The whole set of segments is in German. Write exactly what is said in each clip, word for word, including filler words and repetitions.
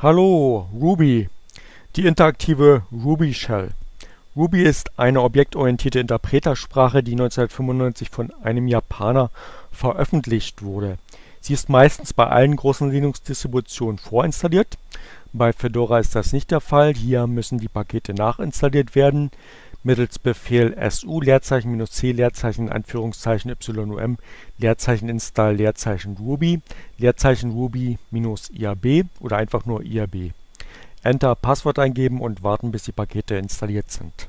Hallo, Ruby, die interaktive Ruby Shell. Ruby ist eine objektorientierte Interpretersprache, die neunzehnhundertfünfundneunzig von einem Japaner veröffentlicht wurde. Sie ist meistens bei allen großen Linux-Distributionen vorinstalliert. Bei Fedora ist das nicht der Fall. Hier müssen die Pakete nachinstalliert werden. Mittels Befehl su Leerzeichen minus c Leerzeichen in Anführungszeichen yum Leerzeichen install Leerzeichen Ruby Leerzeichen Ruby minus irb oder einfach nur irb. Enter Passwort eingeben und warten, bis die Pakete installiert sind.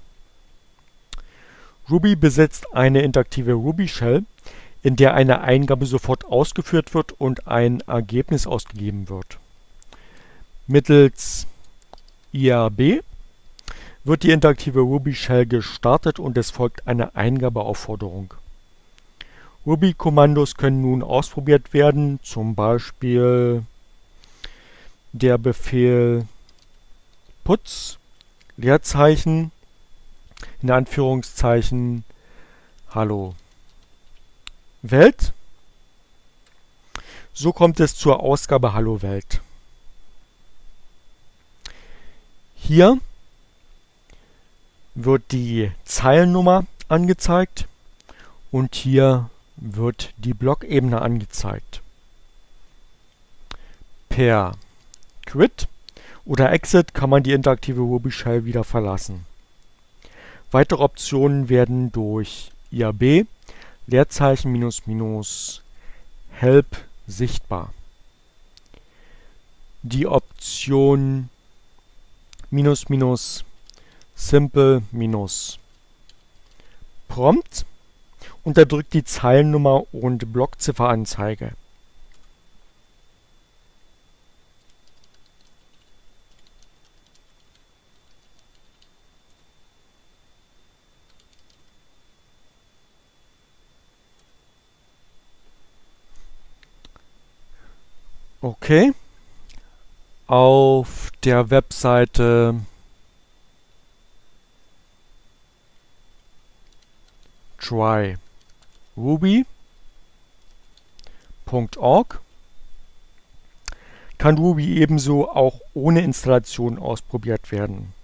Ruby besitzt eine interaktive Ruby Shell, in der eine Eingabe sofort ausgeführt wird und ein Ergebnis ausgegeben wird. Mittels irb wird die interaktive Ruby Shell gestartet und es folgt eine Eingabeaufforderung. Ruby-Kommandos können nun ausprobiert werden, zum Beispiel der Befehl putz Leerzeichen in Anführungszeichen hallo Welt. So kommt es zur Ausgabe Hallo Welt. Hier wird die Zeilennummer angezeigt und hier wird die Blockebene angezeigt. Per Quit oder Exit kann man die interaktive Ruby Shell wieder verlassen. Weitere Optionen werden durch irb Leerzeichen minus minus help sichtbar. Die Option minus minus simple minus prompt unterdrückt die Zeilennummer und Blockzifferanzeige. Okay, auf der Webseite try ruby punkt org kann Ruby ebenso auch ohne Installation ausprobiert werden.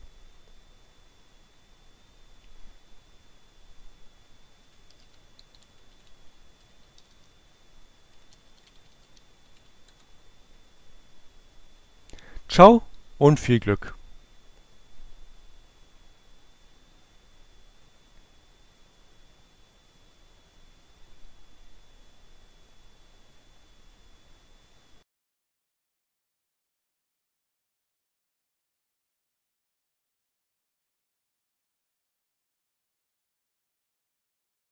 Ciao und viel Glück!